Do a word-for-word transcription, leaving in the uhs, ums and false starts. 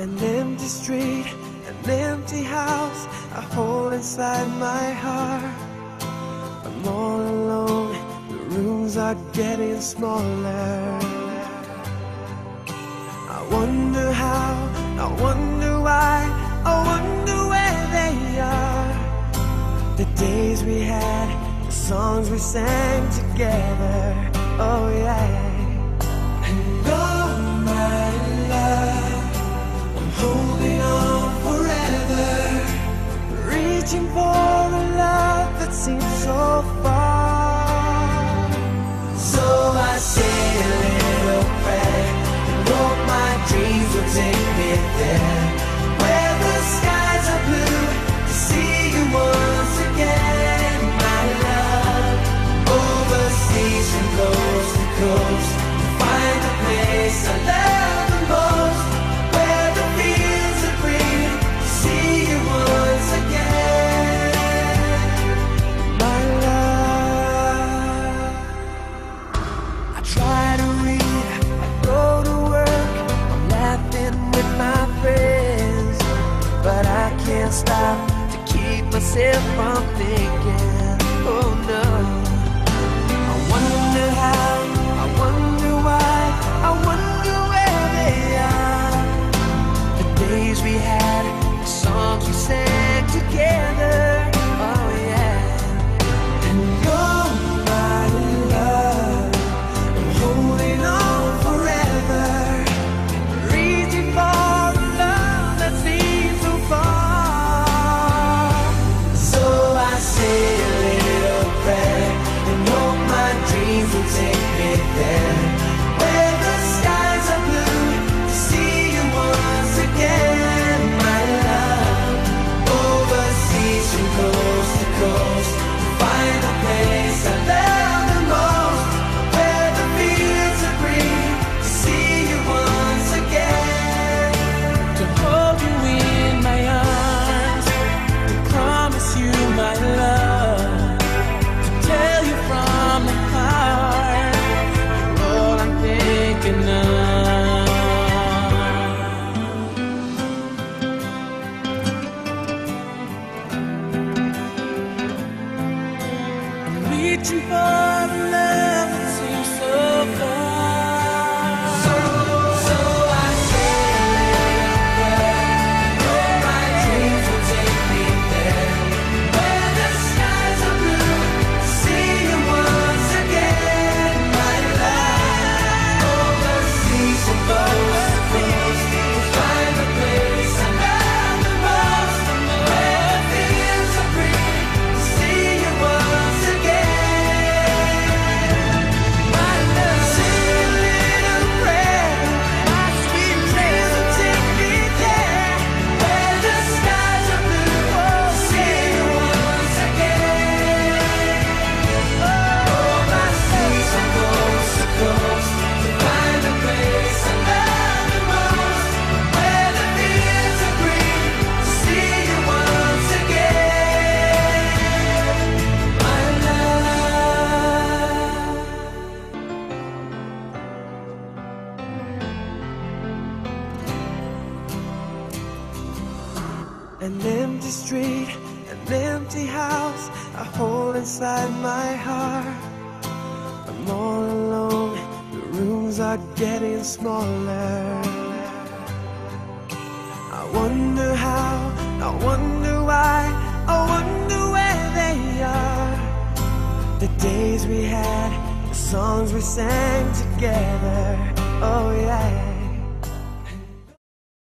An empty street, an empty house, a hole inside my heart. I'm all alone, the rooms are getting smaller. I wonder how, I wonder why, I wonder where they are. The days we had, the songs we sang together, oh yeah. And oh my love, holding on forever, reaching for a love that seems so far. So I say a little prayer and hope my dreams will take me there, where the skies are blue, to see you once again, my love. Overseas from coast to coast, to find the place I love the most, where the fields are green, to see you once again, my love. I try to read, I go to work, I'm laughing with my friends, but I can't stop to keep myself from thinking, oh no. I wonder how, I wonder why, I wonder where they are. The days we had, the songs we sang together, oh yeah. And oh my love, I'm holding on forever, reaching for a love that seems so far. So I say a little prayer and hope my dreams will take me there, where the skies are blue, to see you once again, my love. Overseas from coast to coast, to find the place I love the most, where the fields are green, to see you once again, to hold you in my arms, to promise you my love, to tell you from the heart, you're all I'm thinking of. I'm reaching for a love that seems so far. So, so I say a little prayer, hope my dreams will take me there, where the skies are blue, to see you once again, my love. Overseas and coast to coast, to find the place I love the most, where the fields are green, to see you once again, my love. Say a little prayer, my sweet dreams will take me there, where the skies are blue, to see you once again. Overseas from coast to coast, to find the place I love the most, where the fields are green, to see you once again, my love. An empty street, an empty house, a hole inside my heart. I'm all alone, the rooms are getting smaller. I wonder how, I wonder why, I wonder where they are. The days we had, the songs we sang together, oh yeah.